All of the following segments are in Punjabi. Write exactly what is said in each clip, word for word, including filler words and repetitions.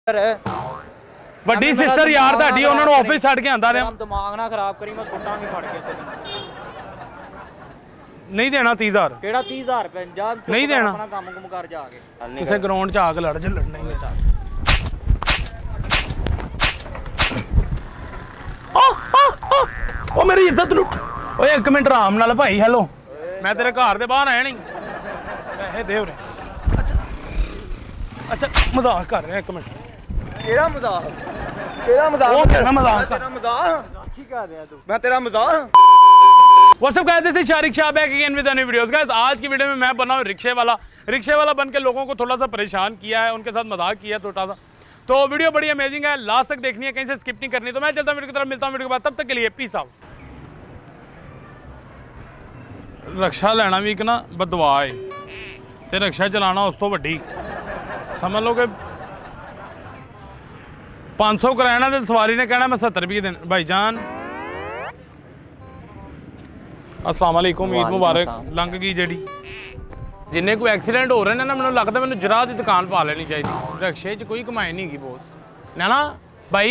ਵੱਡੀ ਸਿਸਟਰ ਯਾਰ ਤੁਹਾਡੀ ਉਹਨਾਂ ਨੂੰ ਆਫਿਸ ਛੱਡ ਕੇ ਆਂਦਾ ਰਿਹਾ। ਦਿਮਾਗ ਨਾ ਖਰਾਬ ਕਰੀ, ਮੈਂ ਸੁੱਟਾਂ ਵੀ ਫੜ ਕੇ ਤੈਨੂੰ। ਨਹੀਂ ਦੇਣਾ तीस हज़ार। ਕਿਹੜਾ तीस हज़ार ਰੁਪਏ? ਜਾ ਨਹੀਂ ਦੇਣਾ। ਆਪਣਾ ਕੰਮ ਕੁਮ ਕਰ ਜਾ ਕੇ। ਕਿਸੇ ਗਰਾਊਂਡ 'ਚ ਆ ਕੇ ਲੜ ਜ ਲੜਨਾ ਹੀ ਹੈ। ਉਹ ਮੇਰੀ ਇੱਜ਼ਤ ਲੁੱਟ। ਓਏ ਇੱਕ ਮਿੰਟ ਆਰਾਮ ਨਾਲ ਭਾਈ। ਹੈਲੋ, ਮੈਂ ਤੇਰੇ ਘਰ ਦੇ ਬਾਹਰ ਆਇਆ ਨਹੀਂ। ਪੈਸੇ ਦੇ ਉਰੇ। ਅੱਛਾ ਮਜ਼ਾਕ ਕਰ ਰਿਹਾ। ਇੱਕ ਮਿੰਟ। ਕਿਹੜਾ ਮਜ਼ਾਕ? ਕਿਹੜਾ ਮਜ਼ਾਕ? ਉਹ ਤੇਰਾ ਮਜ਼ਾਕ। ਤੇਰਾ ਮਜ਼ਾਕ ਕੀ ਕਰ ਰਿਹਾ ਤੂੰ? मैं तेरा मजाक। What's up guys, this is Shariq Shah back again with new videos guys। आज की वीडियो में मैं बना हूँ रिक्शे वाला। रिक्शे वाला बन के लोगों को थोड़ा सा परेशान किया है, उनके साथ मजाक किया थोड़ा सा। तो वीडियो बड़ी अमेजिंग है, लास्ट तक देखनी है, कहीं से स्किप नहीं करनी। तो मैं चलता हूँ वीडियो की तरफ, मिलता हूँ वीडियो के बाद। तब तक के लिए पीस आउट। रक्षा लेना भी एक ना बदवा है ते रक्षा चलाना उस तो वड्डी समझ लो कि पाँच सौ कराना तो सवारी ने कहना मैं सत्तर रुपये देना। भाईजान अस्सलाम वालेकुम, ईद मुबारक। लंघ गई जी जिन्हें कोई एक्सीडेंट हो रहे हैं ना, मैंने लगता मैंने जरा की दुकान पा लेनी चाहिए। रिक्शे कोई कमाई नहीं की बहुत ना ना भाई।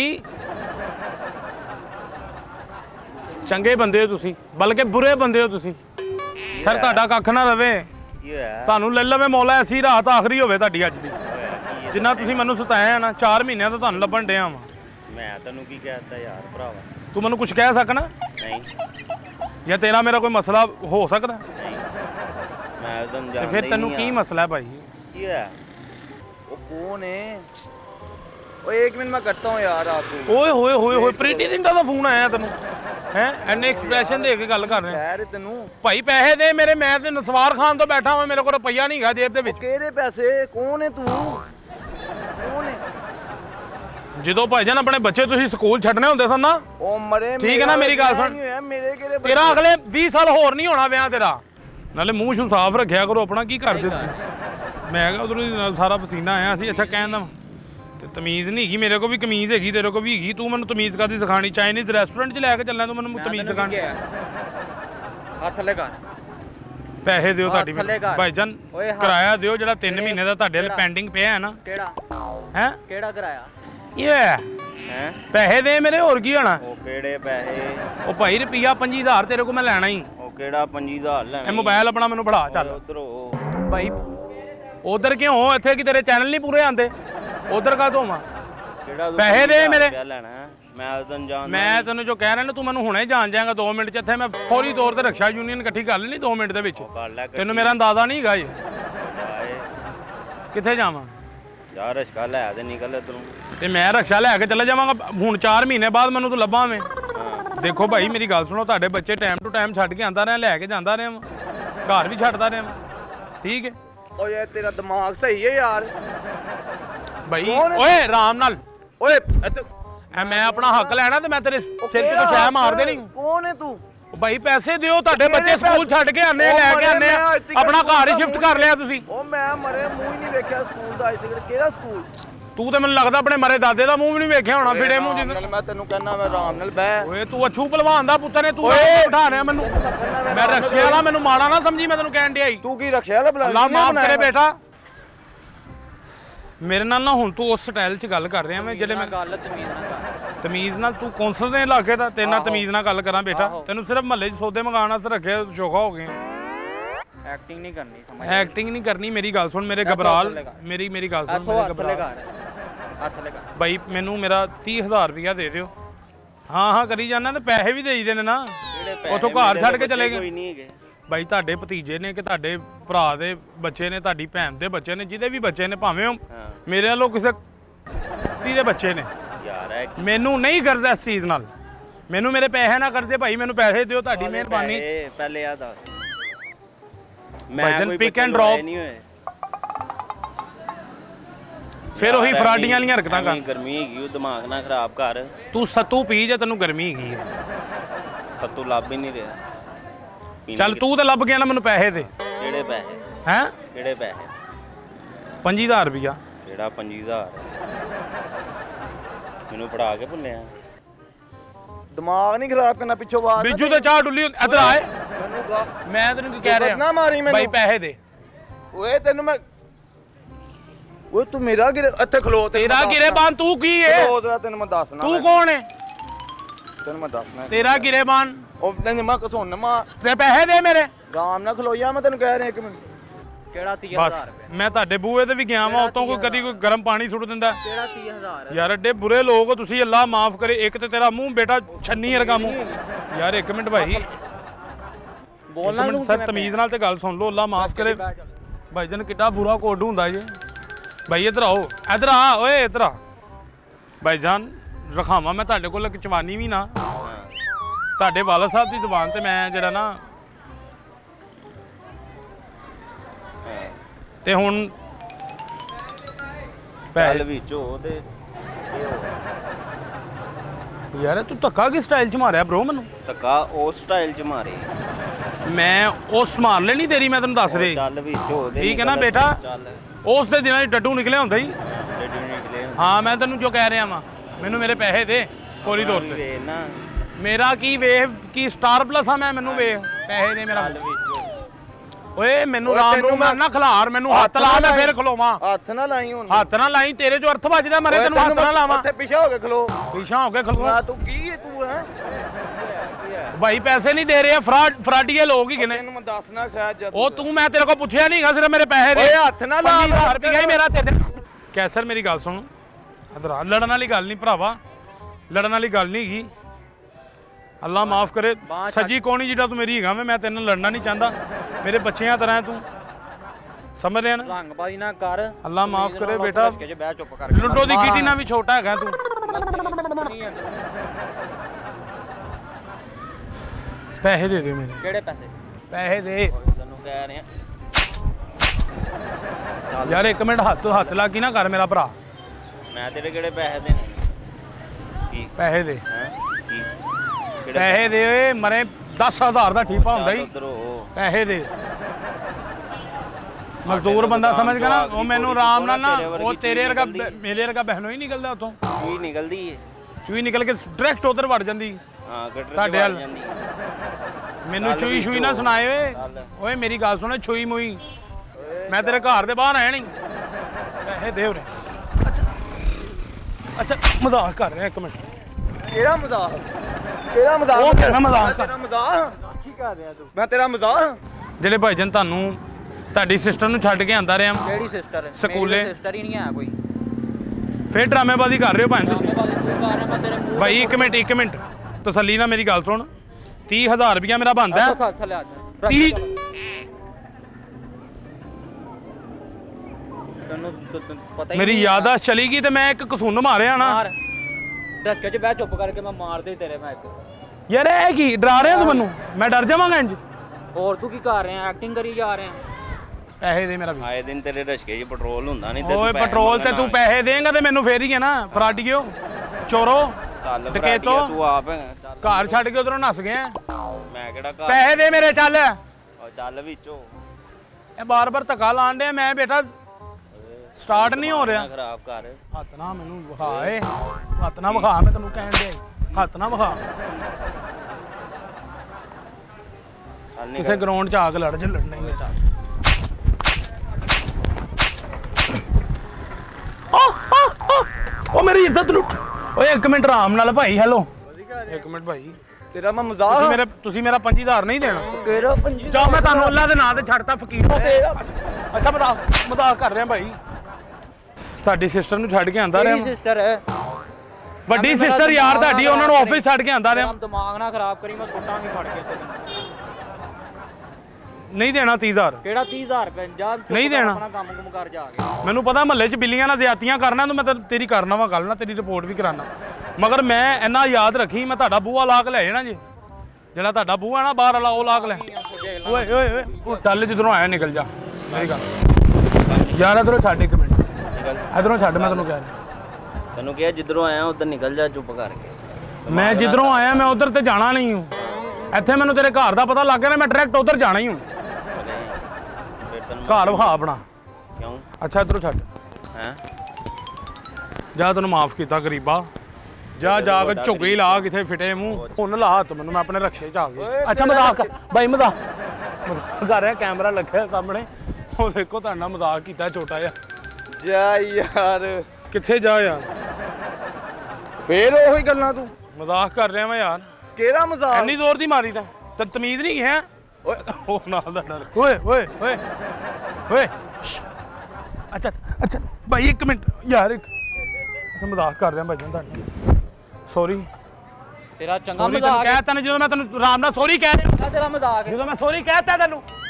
चंगे बंदे हो तुसी, बल्कि बुरे बंदे हो तुसी। सर तुहाडा कख ना रवे, तुहानू ले लवे मौला। ऐसी रात आखिरी होवे तुहाडी अज दी। जिन्ना तुसी मैनू सताया है ना, चार महीने तो तुहानू लभण डिया वां। मैं तैनू की कहता यार भरावा? तू मैनू कुछ कह सकना? नहीं। या तेरा मेरा कोई मसला हो सकता? नहीं। मैं एकदम तो जानता फिर ही तेनू नहीं की यार। मसला है भाई? की है? वो कौन है? ओ एक मिनट मैं करता हूँ यार आपको। ओए होए होए होए प्रीति जिंदा दा फोन आया तेनू हैं? एने एक्सप्रेशन दे के गल कर रहे हैं यार तेनू भाई। पैसे दे मेरे, मैं ते नसवार खान तो बैठा हूं, मेरे को रुपया नहीं है जेब दे विच। केड़े पैसे? कौन है तू? कौन है? ਜਦੋਂ ਭਾਈਜਾਨ ਆਪਣੇ ਬੱਚੇ ਤੁਸੀਂ ਸਕੂਲ ਛੱਡਣੇ ਹੁੰਦੇ ਸਨ ਨਾ, ਉਹ ਮਰੇ ਠੀਕ ਹੈ ਨਾ, ਮੇਰੀ ਗੱਲ ਸੁਣ। ਮੇਰੇ ਕਿਹੜੇ ਤੇਰਾ ਅਗਲੇ बीस ਸਾਲ ਹੋਰ ਨਹੀਂ ਹੋਣਾ ਵਿਆਹ ਤੇਰਾ। ਨਾਲੇ ਮੂੰਹ ਸ਼ੂ ਸਾਫ਼ ਰੱਖਿਆ ਕਰੋ ਆਪਣਾ। ਕੀ ਕਰਦੇ ਤੁਸੀਂ? ਮੈਂ ਕਿਹਾ ਉਧਰੋਂ ਨਾਲ ਸਾਰਾ ਪਸੀਨਾ ਆਇਆ ਸੀ। ਅੱਛਾ ਕਹਿੰਦਾ ਤੇ ਤਮੀਜ਼ ਨਹੀਂ ਹੈਗੀ ਮੇਰੇ ਕੋ ਵੀ, ਕਮੀਜ਼ ਹੈਗੀ ਤੇਰੇ ਕੋ ਵੀ ਹੈਗੀ। ਤੂੰ ਮੈਨੂੰ ਤਮੀਜ਼ ਕਾਦੀ ਸਿਖਾਣੀ? ਚਾਈਨੀਜ਼ ਰੈਸਟੋਰੈਂਟ 'ਚ ਲੈ ਕੇ ਚੱਲਣਾ ਤੂੰ ਮੈਨੂੰ ਤਮੀਜ਼ ਸਿਖਾਣੀ? ਹੱਥ ਲਗਾ। ਪੈਸੇ ਦਿਓ ਤੁਹਾਡੀ ਭਾਈਜਾਨ, ਕਿਰਾਇਆ ਦਿਓ ਜਿਹੜਾ ਤਿੰਨ ਮਹੀਨੇ ਦਾ ਤੁਹਾਡੇ ਪੈਂਡਿੰਗ ਪਿਆ ਹੈ ਨਾ। ਕਿਹੜਾ ਹੈ? ਕਿਹੜਾ ਕਿਰਾਇਆ? ਇਹ ਹੈ ਪੈਸੇ ਦੇ ਮੇਰੇ, ਹੋਰ ਕੀ ਹੋਣਾ? ਉਹ ਕਿਹੜੇ ਪੈਸੇ? ਉਹ ਭਾਈ ਰੁਪਿਆ ਪੱਚੀ ਹਜ਼ਾਰ ਤੇਰੇ ਕੋ ਮੈਂ ਲੈਣਾ ਹੀ। ਉਹ ਕਿਹੜਾ ਪੱਚੀ ਹਜ਼ਾਰ ਲੈਣਾ? ਇਹ ਮੋਬਾਈਲ ਆਪਣਾ ਮੈਨੂੰ ਫੜਾ ਚੱਲ। ਉਧਰੋਂ ਭਾਈ ਉਧਰ ਕਿਉਂ ਹੋ? ਇੱਥੇ ਕੀ ਤੇਰੇ ਚੈਨਲ ਨਹੀਂ ਪੂਰੇ ਆਂਦੇ? ਉਧਰ ਕਾ ਧੋਵਾਂ? ਕਿਹੜਾ ਪੈਸੇ ਦੇ ਮੇਰੇ। ਲੈਣਾ? ਮੈਂ ਤੈਨੂੰ ਜਾਣ ਮੈਂ ਤੈਨੂੰ ਜੋ ਕਹਿ ਰਿਹਾ ਨਾ, ਤੂੰ ਮੈਨੂੰ ਹੁਣੇ ਜਾਣ ਜਾਏਗਾ ਦੋ ਮਿੰਟ 'ਚ। ਇੱਥੇ ਮੈਂ ਫੌਰੀ ਤੌਰ ਤੇ ਰਕਸ਼ਾ ਯੂਨੀਅਨ ਇਕੱਠੀ ਕਰ ਲੈਣੀ ਦੋ ਮਿੰਟ ਦੇ ਵਿੱਚ। ਤੈਨੂੰ ਮੇਰਾ ਅੰਦਾਜ਼ਾ ਨਹੀਂ ਹੈਗਾ ਜੀ। ਕਿੱਥੇ ਜਾਵਾਂ ਯਾਰ? ਰਸ਼ਕਾ ਲੈ ਤੇ ਨਿਕਲ ਇਧਰੋਂ। ਤੇ ਮੈਂ ਰਕਸ਼ਾ ਲੈ ਕੇ ਚਲਾ ਜਾਵਾਂਗਾ ਹੁਣ ਚਾਰ ਮਹੀਨੇ ਬਾਅਦ ਮੈਨੂੰ ਤੂੰ ਲੱਭਾਂ ਮੈਂ। ਦੇਖੋ ਭਾਈ ਮੇਰੀ ਗੱਲ ਸੁਣੋ, ਤੁਹਾਡੇ ਬੱਚੇ ਟਾਈਮ ਟੂ ਟਾਈਮ ਛੱਡ ਕੇ ਆਂਦਾ ਰਿਹਾ, ਲੈ ਕੇ ਜਾਂਦਾ ਰਿਹਾ, ਘਰ ਵੀ ਛੱਡਦਾ ਰਿਹਾ, ਠੀਕ ਹੈ। ਓ ਯਾਰ ਤੇਰਾ ਦਿਮਾਗ ਸਹੀ ਹੈ ਯਾਰ ਭਾਈ। ਓਏ ਆਰਾਮ ਨਾਲ। ਓਏ ਐ ਮੈਂ ਆਪਣਾ ਹੱਕ ਲੈਣਾ ਤੇ ਮੈਂ ਤੇਰੇ ਸਿਰ 'ਚ ਤਾਂ ਸ਼ੈ ਮਾਰ ਦੇਣੀ। ਕੌਣ ਹੈ ਤੂੰ? ਭਾਈ ਪੈਸੇ ਦਿਓ, ਤੁਹਾਡੇ ਬੱਚੇ ਸਕੂਲ ਛੱਡ ਕੇ ਆਨੇ, ਲੈ ਕੇ ਆਨੇ, ਆਪਣਾ ਘਰ ਹੀ ਸ਼ਿਫਟ ਕਰ ਲਿਆ ਤੁਸੀਂ। ਉਹ ਮੈਂ ਮਰੇ ਮੂੰਹ ਹੀ ਨਹੀਂ ਵੇਖਿਆ ਸਕੂਲ ਦਾ ਅੱਜ ਤੱਕ। ਕਿਹੜਾ ਸਕੂਲ? ਤੂੰ ਤੇ ਮੈਨੂੰ ਲੱਗਦਾ ਆਪਣੇ ਮਰੇ ਦਾਦੇ ਦਾ ਮੂੰਹ ਵੀ ਨਹੀਂ ਵੇਖਿਆ ਹੋਣਾ। ਫਿੜੇ ਮੂੰਹ ਜਿੰਦਾ। ਮੈਂ ਤੈਨੂੰ ਕਹਿੰਦਾ ਮੈਂ ਆਰਾਮ ਨਾਲ ਬਹਿ। ਓਏ ਤੂੰ ਅਛੂ ਭਲਵਾਨ ਦਾ ਪੁੱਤਰ ਨੇ, ਤੂੰ ਬਿਠਾ ਰਿਹਾ ਮੈਨੂੰ। ਮੈਂ ਰਕਸ਼ੇ ਵਾਲਾ, ਮੈਨੂੰ ਮਾੜਾ ਨਾ ਸਮਝੀ, ਮੈਂ ਤੈਨੂੰ ਕਹਿਣ ਡਿਆ ਹੀ। ਤੂੰ ਕੀ ਰਕਸ਼ੇ ਵਾਲਾ ਬੁਲਾ? ਅੱਲਾ ਮਾਫ ਕਰੇ ਬੇਟਾ। ਮੇਰੇ ਨਾਲ ਨਾ ਹੁਣ ਤੂੰ ਉਸ ਸਟਾਈਲ 'ਚ ਗੱਲ ਕਰ ਰਿਹਾ ਮੈਂ ਜਿਹੜੇ ਮੈਂ ਗੱਲ ਤਮੀਜ਼ ਨਾਲ ਕਰ। ਤਮੀਜ਼ ਨਾਲ ਤੂੰ ਕੌਂਸਲ ਦੇ ਇਲਾਕੇ ਦਾ, ਤੇਰੇ ਨਾਲ ਤਮੀਜ਼ ਨਾਲ ਗੱਲ ਕਰਾਂ ਬੇਟਾ? ਤੈਨੂੰ ਸਿਰਫ ਮਹੱਲੇ 'ਚ ਸੌਦੇ ਮੰਗਾਉਣ ਵਾਸਤੇ ਰੱਖਿਆ, ਚੋਖਾ ਹੋ ਗਏ। ਐਕਟਿੰਗ ਨਹੀਂ ਕਰਨੀ, ਸਮਝ? ਐਕਟਿੰਗ ਨਹੀਂ ਕਰਨੀ। ਮੇਰੀ ਗੱਲ ਸੁਣ, ਮੇਰੇ ਘਬਰਾਲ ਮੇਰੀ ਮੇਰੀ ਗੱਲ ਸੁਣ। ਮੇਰੇ ਘਬਰਾਲ ਹੱਥ ਲਗਾ ਭਾਈ। ਮੈਨੂੰ ਮੇਰਾ तीस हज़ार ਰੁਪਇਆ ਦੇ ਦਿਓ। ਹਾਂ ਹਾਂ ਕਰੀ ਜਾਣਾ ਤੇ ਪੈਸੇ ਵੀ ਦੇਈ ਦੇਣੇ ਨਾ। ਉੱਥੋਂ ਘਰ ਛੱਡ ਕੇ ਚਲੇ ਗਏ। ਭਾਈ ਤੁਹਾਡੇ ਭਤੀਜੇ ਨੇ ਕਿ ਤੁਹਾਡੇ ਭਰਾ ਦੇ ਬੱਚੇ ਨੇ, ਤੁਹਾਡੀ ਭੈਣ ਦੇ ਬੱਚੇ ਨੇ, ਜਿਹਦੇ ਵੀ ਬੱਚੇ ਨੇ, ਭਾਵੇਂ ਉਹ ਮੇਰੇ ਨਾਲੋਂ ਕਿਸੇ ਦੇ ਬੱਚੇ ਨੇ, ਮੈਨੂੰ ਨਹੀਂ ਗਰਜ਼ ਇਸ ਚੀਜ਼ ਨਾਲ। ਮੈਨੂੰ ਮੇਰੇ ਪੈਸੇ ਨਾ ਕਰਦੇ ਭਾਈ, ਮੈਨੂੰ ਪੈਸੇ ਦਿਓ, ਤੁਹਾਡੀ ਮਿਹਰਬਾਨੀ। ਪਹਿਲੇ ਯਾਦ ਆ ਮੈਂ ਪਿਕ ਐਂਡ ਡ੍ਰੌਪ ਨਹੀਂ ਹੋਏ, ਫਿਰ ਉਹੀ ਫਰਾਡੀਆਂ ਵਾਲੀਆਂ ਹਰਕਤਾਂ ਕਰ। ਗਰਮੀ ਹੈਗੀ, ਉਹ ਦਿਮਾਗ ਨਾ ਖਰਾਬ ਕਰ। ਤੂੰ ਸੱਤੂ ਪੀ ਜਾ, ਤੈਨੂੰ ਗਰਮੀ ਹੈਗੀ ਹੈ। ਸੱਤੂ ਲੱਭ ਹੀ ਨਹੀਂ ਰਿਹਾ। ਚੱਲ ਤੂੰ ਤਾਂ ਲੱਭ ਗਿਆ ਨਾ, ਮੈਨੂੰ ਪੈਸੇ ਦੇ। ਕਿਹੜੇ ਪੈਸੇ? ਹੈਂ? ਕਿਹੜੇ ਪੈਸੇ? पच्चीस हज़ार रुपया। ਕਿਹੜਾ पच्चीस हज़ार? ਮੈਨੂੰ ਫੜਾ ਕੇ ਭੁੱਲਿਆ। ਦਿਮਾਗ ਨਹੀਂ ਖਰਾਬ ਕਰਨਾ ਪਿੱਛੋਂ ਬਾਤ। ਬਿੱਜੂ ਤੇ ਚਾਹ ਡੁੱਲੀ ਇੱਧਰ ਆਏ। ਮੈਂ ਤੈਨੂੰ ਕੀ ਕਹਿ ਰਿਹਾ? ਨਾ ਮਾਰੀ ਮੈਨੂੰ। ਭਾਈ ਪੈਸੇ ਦੇ। ਓਏ ਤੈਨੂੰ ਮੈਂ ਓਏ ਤੂੰ ਮੇਰਾ ਗਿਰੇ ਇੱਥੇ ਖਲੋ ਤੇਰਾ ਗਿਰੇਬਾਨ ਤੂੰ ਕੀ ਏ ਖਲੋ ਤੇਰਾ ਤੈਨੂੰ ਮੈਂ ਦੱਸਣਾ ਤੂੰ ਕੌਣ ਏ ਤੈਨੂੰ ਮੈਂ ਦੱਸਣਾ ਤੇਰਾ ਗਿਰੇਬਾਨ ਉਹ ਨਹੀਂ ਮੈਂ ਕੁਛ ਹੁਣ ਮੈਂ ਤੇ ਪੈਸੇ ਦੇ ਮੇਰੇ ਆਰਾਮ ਨਾਲ ਖਲੋ ਜਾ ਮੈਂ ਤੈਨੂੰ ਕਹਿ ਰਿਹਾ ਇੱਕ ਮਿੰਟ ਕਿਹੜਾ ਤੀਹ ਬਸ ਹਜ਼ਾਰ ਰੁਪਏ ਮੈਂ ਤੁਹਾਡੇ ਬੂਹੇ ਤੇ ਵੀ ਗਿਆ ਵਾਂ ਉਤੋਂ ਕੋਈ ਕਦੀ ਕੋਈ ਗਰਮ ਪਾਣੀ ਸੁੱਟ ਦਿੰਦਾ ਕਿਹੜਾ ਤੀਹ ਹਜ਼ਾਰ ਯਾਰ ਐਡੇ ਬੁਰੇ ਲੋਕ ਹੋ ਤੁਸੀਂ, ਅੱਲਾ ਮਾਫ ਕਰੇ। ਇੱਕ ਤੇ ਤੇਰਾ ਮੂੰਹ ਬੇਟਾ ਛੰਨੀ ਵਰਗਾ ਮੂੰਹ। ਯਾਰ ਇੱਕ ਮਿੰਟ ਭਾਈ ਬੋਲਣਾ ਤੂੰ ਸਰ ਤਮੀਜ਼ ਨਾਲ ਤੇ ਗੱਲ ਸੁਣ ਲਓ, ਅੱਲਾ ਮਾਫ ਕਰੇ। ਭਾਈਜਨ ਕਿੱਡਾ ਬੁਰਾ ਕੋਡ ਹੁੰਦਾ ਜੀ। ਭਾਈ ਇੱਧਰ ਆਓ, ਇੱਧਰ ਆ ਓਏ ਇੱਧਰ ਆ ਭਾਈਜਾਨ। ਰਖਾਵਾਂ ਮੈਂ ਤੁਹਾਡੇ ਕੋਲ ਇੱਕ ਚਵਾਨੀ ਵੀ ਨਾ, ਤੁਹਾਡੇ ਵਾਲਾ ਸਾਹਿਬ ਦੀ ਜ਼ੁਬਾਨ ਤੇ ਮੈਂ ਜਿਹੜਾ ਨਾ ਤੇ ਹੁਣ ਪੈਲ ਵਿੱਚੋਂ ਉਹਦੇ ਯਾਰ ਤੂੰ ਧੱਕਾ ਕਿਸ ਸਟਾਈਲ ਚ ਮਾਰਿਆ ਬ్రో ਮੈਨੂੰ? ਧੱਕਾ ਉਸ ਸਟਾਈਲ ਚ ਮਾਰੇ ਮੈਂ ਉਸ ਮਾਰ ਲੈਣੀ ਤੇਰੀ, ਮੈਂ ਤੈਨੂੰ ਦੱਸ ਰਹੀ। ਚੱਲ ਵਿੱਚੋਂ ਉਹਦੇ ਠੀਕ ਹੈ ਨਾ ਬੇਟਾ, ਚੱਲ ਉਸ ਦੇ ਦਿਨਾਂ 'ਚ ਡੱਡੂ ਨਿਕਲਿਆ ਹੁੰਦਾ ਹੀ। ਡੱਡੂ ਨਿਕਲੇ ਹਾਂ ਮੈਂ ਤੈਨੂੰ ਜੋ ਕਹਿ ਰਿਹਾ ਵਾਂ, ਮੈਨੂੰ ਮੇਰੇ ਪੈਸੇ ਦੇ ਫੌਰੀ ਤੌਰ ਤੇ। ਵੇ ਨਾ ਮੇਰਾ ਕੀ ਵੇਖ ਕੀ ਸਟਾਰ ਪਲੱਸ ਆ ਮੈਂ, ਮੈਨੂੰ ਵੇਖ ਪੈਸੇ ਦੇ ਮੇਰਾ। ਚੱਲ ਵਿੱਚੋਂ ਓਏ ਮੈਨੂੰ ਰਾਮ ਨੂੰ ਮੈਂ ਨਾ ਖਿਲਾਰ, ਮੈਨੂੰ ਹੱਥ ਲਾ ਮੈਂ ਫੇਰ ਖਲੋਵਾਂ। ਹੱਥ ਨਾ ਲਾਈ ਹੁਣ, ਹੱਥ ਨਾ ਲਾਈ, ਤੇਰੇ ਜੋ ਅਰਥ ਵੱਜਦਾ ਮਰੇ ਤੈਨੂੰ ਹੱਥ ਨਾ ਲਾਵਾਂ। ਉੱਥੇ ਪਿੱਛੇ ਹੋ ਕੇ ਖਲੋ, ਪਿੱਛਾ ਹੋ ਕੇ ਖਲੋ। ਨਾ ਤੂੰ ਕੀ ਹੈ ਤੂੰ ਹੈ ਭਾਈ ਪੈਸੇ ਨਹੀਂ ਦੇ ਰਹੇ, ਫਰਾਡ ਫਰਾਡੀਏ ਲੋਕ ਹੀ ਕਿਨੇ। ਤੈਨੂੰ ਮੈਂ ਦੱਸਣਾ ਸ਼ਾਇਦ ਜਦ ਉਹ ਤੂੰ ਮੈਂ ਤੇਰੇ ਕੋਲ ਪੁੱਛਿਆ ਨਹੀਂਗਾ, ਸਿਰਫ ਮੇਰੇ ਪੈਸੇ ਦੇ। ਓਏ ਹੱਥ ਨਾ ਲਾ, ਪੰਜੀ ਹਜ਼ਾਰ ਰੁਪਇਆ ਹੀ ਮੇਰਾ ਤੇਰੇ। ਕੈਸਰ ਮੇਰੀ ਗੱਲ ਸੁਣ, ਇਧਰ ਲੜਨ ਵਾਲੀ ਗੱਲ ਨਹੀਂ ਭਰਾਵਾ, ਲੜਨ ਵਾਲੀ ਗੱਲ ਨਹੀਂ ਹੈਗੀ। ਅੱਲਾ ਮਾਫ ਕਰੇ, ਸੱਜੀ ਕੋਣੀ ਜਿਹੜਾ ਤੂੰ ਮੇਰੀ ਹੈਗਾ ਮੈਂ ਮੈਂ ਤੈਨੂੰ ਲੜਨਾ ਨਹੀਂ ਚਾਹੁੰਦਾ। ਮੇਰੇ ਬੱਚਿਆਂ ਤਰ੍ਹਾਂ ਤੂੰ ਸਮਝ ਰਿਹਾ ਨਾ। ਰੰਗਬਾਜ਼ੀ ਨਾ ਕਰ, ਅੱਲਾ ਮਾਫ ਕਰੇ ਬੇਟਾ, ਬਹਿ ਚੁੱਪ ਕਰ। ਲੁੱਡੋ ਦੀ ਗੀਟੀ ਨਾਲ ਵੀ ਛੋਟਾ ਹੈਗਾ ਤੂੰ। ਪੈਸੇ ਦੇ ਦੇ ਮੇਰੇ। ਕਿਹੜੇ ਪੈਸੇ? ਪੈਸੇ ਦੇ ਤੈਨੂੰ ਕਹਿ ਰਿਹਾ ਯਾਰ। ਇੱਕ ਮਿੰਟ ਹੱਥ ਹੱਥ ਲਾ ਕੇ ਨਾ ਕਰ ਮੇਰਾ ਭਰਾ। ਮੈਂ ਤੇਰੇ ਕਿਹੜੇ ਪੈਸੇ ਦੇਣੇ? ਕੀ ਪੈਸੇ ਦੇ, ਹੈ ਕੀ ਕਿਹੜੇ ਪੈਸੇ ਦੇ ਓਏ ਮਰੇ ਦਸ ਹਜ਼ਾਰ ਦਾ ਠੀਪਾ ਹੁੰਦਾ ਹੀ। ਉਧਰ ਹੋ ਪੈਸੇ ਦੇ, ਮਜ਼ਦੂਰ ਬੰਦਾ ਸਮਝ ਗਿਆ ਨਾ। ਉਹ ਮੈਨੂੰ ਆਰਾਮ ਨਾਲ ਨਾ, ਉਹ ਤੇਰੇ ਵਰਗਾ ਮੇਰੇ ਵਰਗਾ ਬਹਿਨੋ ਹੀ ਨਿਕਲਦਾ ਉਤੋਂ। ਕੀ ਨਿਕਲਦੀ ਏ? ਚੂਈ ਨਿਕਲ ਕੇ ਡਾਇਰੈਕਟ ਉਧਰ ਵੜ ਜਾਂਦੀ ਹਾਂ ਗੱਟਰ ਤੁਹਾਡੇ ਵੱਲ। ਮੈਨੂੰ ਚੂਈ ਛੂਈ ਨਾ ਸੁਣਾਏ ਓਏ। ਓਏ ਮੇਰੀ ਗੱਲ ਸੁਣ, ਛੂਈ ਮੂਈ ਮੈਂ ਤੇਰੇ ਘਰ ਦੇ ਬਾਹਰ ਆਇਆ ਨਹੀਂ। ਪੈਸੇ ਦੇ ਉਰੇ। ਅੱਛਾ ਮਜ਼ਾਕ ਕਰ ਰਿਹਾ, ਇੱਕ ਮਿੰਟ। ਕਿਹੜਾ ਮਜ਼ਾਕ? ਕਿਹੜਾ ਮਜ਼ਾਕ? ਉਹ ਕਹਿਣਾ ਮਜ਼ਾਕ ਕਰ। ਤੇਰਾ ਮਜ਼ਾਕ ਕੀ ਕਰ ਰਿਹਾ ਤੂੰ? ਮੈਂ ਤੇਰਾ ਮਜ਼ਾਕ? ਜਿਹੜੇ ਭਾਈਜਨ ਤੁਹਾਨੂੰ ਤੁਹਾਡੀ ਸਿਸਟਰ ਨੂੰ ਛੱਡ ਕੇ ਆਂਦਾ ਰਿਹਾ ਕਿਹੜੀ ਸਿਸਟਰ? ਸਕੂਲੇ ਸਿਸਟਰ ਹੀ ਨਹੀਂ ਆ ਕੋਈ। ਫੇਰ ਡਰਾਮੇਬਾਜ਼ੀ ਕਰ ਰਹੇ ਹੋ ਭਾਈ ਤੁਸੀਂ। ਤੂੰ ਕਰ ਰਿਹਾ, ਮੈਂ ਤੇਰੇ ਮੂੰਹ ਭਾਈ ਇੱਕ ਮਿੰਟ ਇੱਕ ਮਿੰਟ ਤਸੱਲੀ ਨਾਲ ਮੇਰੀ ਗੱਲ ਸੁਣ। ਤੀਹ ਹਜ਼ਾਰ ਰੁਪਇਆ ਮੇਰਾ ਬਣਦਾ। ਥੱਲੇ ਆ ਜਾ। ਤੀਹ ਤੈਨੂੰ ਪਤਾ ਹੀ ਮੇਰੀ ਯਾਦਾਸ਼ਤ ਚਲੀ ਗਈ ਤੇ ਮੈਂ ਇੱਕ ਕਸੂਨ ਮਾਰਿਆ ਨਾ। ਮਾਰ ਧੱਕੇ 'ਚ ਬਹਿ ਚੁੱਪ ਕਰਕੇ, ਮੈਂ ਮਾਰ ਦੇ ਤੇਰੇ ਮੈਂ ਇੱਕ। ਯਾਰ ਇਹ ਕੀ ਡਰਾ ਰਿਹਾ ਤੂੰ ਮੈਨੂੰ? ਮੈਂ ਡਰ ਜਾਵਾਂਗਾ ਇੰਜ? ਹੋਰ ਤੂੰ ਕੀ ਕਰ ਰਿਹਾ? ਐਕਟਿੰਗ ਕਰੀ ਜਾ ਰਿਹਾ। ਪੈਸੇ ਦੇ ਮੇਰਾ ਵੀ। ਆਏ ਦਿਨ ਤੇਰੇ ਰਸ਼ਕੇ 'ਚ ਪੈਟਰੋਲ ਹੁੰਦਾ ਨਹੀਂ। ਓਏ ਪੈਟਰੋਲ ਤੇ ਤੂੰ ਪੈਸੇ ਦੇਂਗਾ ਤੇ ਮੈਨੂੰ ਫੇਰ ਹੀ ਹੈ ਨਾ। ਫਰਾਡੀਓ ਚੋਰੋ ਚੱਲ ਡਕੈਤੋ ਤੂੰ ਆਪ ਹੈ। ਚੱਲ ਘਰ ਛੱਡ ਕੇ ਉਧਰੋਂ ਨੱਸ ਗਿਆ। ਮੈਂ ਕਿਹੜਾ ਘਰ। ਪੈਸੇ ਦੇ ਮੇਰੇ ਚੱਲ। ਉਹ ਚੱਲ ਵਿੱਚੋਂ ਇਹ ਬਾਰ-ਬਾਰ ਧੱਕਾ ਲਾਣ ਡਿਆ ਮੈਂ ਬੇਟਾ, ਸਟਾਰਟ ਨਹੀਂ ਹੋ ਰਿਹਾ। ਖਰਾਬ ਕਰ। ਹੱਥ ਨਾ ਮੈਨੂੰ ਵਿਖਾ ਏ, ਹੱਥ ਨਾ ਵਿਖਾ, ਮੈਂ ਤੈਨੂੰ ਕਹਿਣ ਡਿਆ ਹੱਥ ਨਾ ਵਿਖਾ। ਕਿਸੇ ਗਰਾਊਂਡ 'ਚ ਆ ਕੇ ਲੜ ਜੇ, ਲੜਨਾ ਹੀ ਹੈ। ਉਹ ਮੇਰੀ ਇੱਜ਼ਤ ਲੁੱਟ। ਓਏ ਇੱਕ ਮਿੰਟ ਆਰਾਮ ਨਾਲ ਭਾਈ। ਹੈਲੋ ਇੱਕ ਮਿੰਟ ਭਾਈ, ਤੇਰਾ ਮੈਂ ਤੁਸੀਂ ਮਜ਼ਾਕ? ਮੇਰੇ ਤੁਸੀਂ ਮੇਰਾ ਪੰਜੀ ਹਜ਼ਾਰ ਨਹੀਂ ਦੇਣਾ। ਤੇਰਾ ਪੰਜੀ ਜਾਓ, ਮੈਂ ਤੁਹਾਨੂੰ ਅੱਲਾ ਦੇ ਨਾਂ ਤੇ ਛੱਡਤਾ ਫਕੀਰ ਹੋ। ਅੱਛਾ ਮਜ਼ਾਕ ਮਜ਼ਾਕ ਕਰ ਰਿਹਾ ਭਾਈ। ਤੁਹਾਡੀ ਸਿਸਟਰ ਨੂੰ ਛੱਡ ਕੇ ਆਂਦਾ ਰਿਹਾ। ਸਿਸਟਰ ਹੈ ਵੱਡੀ ਸਿਸਟਰ ਯਾਰ ਤੁਹਾਡੀ, ਉਹਨਾਂ ਨੂੰ ਆਫਿਸ ਛੱਡ ਕੇ ਆਂਦਾ ਰਿਹਾ। ਦਿਮਾਗ ਨਾ ਖਰਾਬ ਕਰੀ, ਮੈਂ ਸੁੱਟਾਂਗੀ ਫੜ ਕੇ ਤੈਨੂੰ। ਨਹੀਂ ਦੇਣਾ ਤੀਹ ਹਜ਼ਾਰ। ਕਿਹੜਾ ਤੀਹ ਹਜ਼ਾਰ ਰੁਪਏ? ਜਾ ਨਹੀਂ ਦੇਣਾ। ਆਪਣਾ ਕੰਮ ਕੁਮ ਕਰ ਜਾ ਕੇ। ਮੈਨੂੰ ਪਤਾ ਮਹੱਲੇ 'ਚ ਬਿੱਲੀਆਂ ਨਾਲ ਜ਼ਿਆਦਤੀਆਂ ਕਰਨਾ ਤੂੰ, ਮੈਂ ਤੇਰੀ ਕਰਨਾ ਵਾ ਗੱਲ ਨਾ, ਤੇਰੀ ਰਿਪੋਰਟ ਵੀ ਕਰਾਨਾ। ਮਗਰ ਮੈਂ ਇੰਨਾ ਯਾਦ ਰੱਖੀ, ਮੈਂ ਤੁਹਾਡਾ ਬੂਹਾ ਲਾ ਕੇ ਲੈ ਜਾਣਾ ਜੀ। ਜਿਹੜਾ ਤੁਹਾਡਾ ਬੂਹਾ ਨਾ ਬਾਹਰ ਵਾਲਾ, ਉਹ ਲਾ ਕੇ ਲੈ। ਓਏ ਓਏ ਓਏ ਉਹ ਚੱਲ, ਜਿੱਧਰੋਂ ਆਇਆ ਨਿਕਲ ਜਾ। ਮੇਰੀ ਗੱਲ ਯਾਰ ਇਧਰੋਂ ਛੱਡ ਇੱਕ ਮਿੰਟ, ਇਧਰੋਂ ਛੱਡ। ਮੈਂ ਤੈਨੂੰ ਕਹਿ ਰਿਹਾ, ਤੈਨੂੰ ਕਿਹਾ ਜਿੱਧਰੋਂ ਆਇਆ ਉਧਰ ਨਿਕਲ ਜਾ ਚੁੱਪ ਕਰਕੇ। ਮੈਂ ਜਿੱਧਰੋਂ ਆਇਆ ਮੈਂ ਉਧਰ ਤੇ ਜਾਣਾ ਨਹੀਂ ਹੂੰ। ਇੱਥੇ ਮੈਨੂੰ ਤੇਰੇ ਘਰ ਦਾ ਪਤਾ ਲੱਗ ਗਿਆ ਨਾ, ਮੈਂ ਡਾਇਰੈਕਟ ਉਧਰ ਜਾਣਾ ਹੀ ਹੂੰ। ਘਰ ਵਿਖਾ ਆਪਣਾ। ਕਿਉਂ? ਅੱਛਾ ਇਧਰੋਂ ਛੱਡ। ਹੈ ਜਾ, ਤੈਨੂੰ ਮਾਫ ਕੀਤਾ ਗਰੀਬਾ। ਜਾ ਜਾ ਕੇ ਝੁੱਗੀ ਲਾ ਕਿਥੇ ਫਿਟੇ ਮੂੰਹ। ਹੁਣ ਲਾ ਹੱਥ ਮੈਨੂੰ, ਮੈਂ ਆਪਣੇ ਰਕਸ਼ੇ 'ਚ ਆ ਗਿਆ। ਅੱਛਾ ਮਜ਼ਾਕ ਬਾਈ, ਮਜ਼ਾਕ ਮਜ਼ਾਕ ਕਰ ਰਿਹਾ। ਕੈਮਰਾ ਲੱਗਿਆ ਸਾਹਮਣੇ, ਉਹ ਦੇਖੋ ਤੁਹਾਡਾ ਮਜ਼ਾਕ ਕੀਤਾ ਛੋਟਾ ਜਿਹਾ। ਜਾ ਯਾਰ ਕਿੱਥੇ ਜਾ ਯਾਰ ਫੇਰ ਉਹੀ ਗੱਲਾਂ ਤੂੰ ਮਜ਼ਾਕ ਕਰ ਰਿਹਾ ਮੈਂ ਯਾਰ ਕਿਹੜਾ ਮਜ਼ਾਕ ਇੰਨੀ ਜ਼ੋਰ ਦੀ ਮਾਰੀ ਤਾਂ ਤੈਨੂੰ ਤਮੀਜ਼ ਨਹੀਂ ਹੈ ਓਏ ਉਹ ਨਾਲ ਦਾ ਡਰ ਓਏ ਓਏ ਓਏ ਓਏ ਅੱਛਾ ਅੱਛਾ ਭਾਈ ਇੱਕ ਮਿੰਟ ਯਾਰ ਇੱਕ ਮੈਂ ਮਜ਼ਾਕ ਕਰ ਰਿਹਾ ਭਾਈਜਾਨ ਤੁਹਾਡਾ ਸੌਰੀ ਤੇਰਾ ਚੰਗਾ ਸੌਰੀ ਤੈਨੂੰ ਮਜ਼ਾਕ ਕਹਿ ਤਾ ਜਦੋਂ ਮੈਂ ਤੈਨੂੰ ਆਰਾਮ ਨਾਲ ਸੌਰੀ ਕਹਿ ਰਿਹਾ ਤੇਰਾ ਮਜ਼ਾਕ ਜਦੋਂ ਮੈਂ ਸੌਰੀ ਕਹਿਤਾ ਤੈਨੂੰ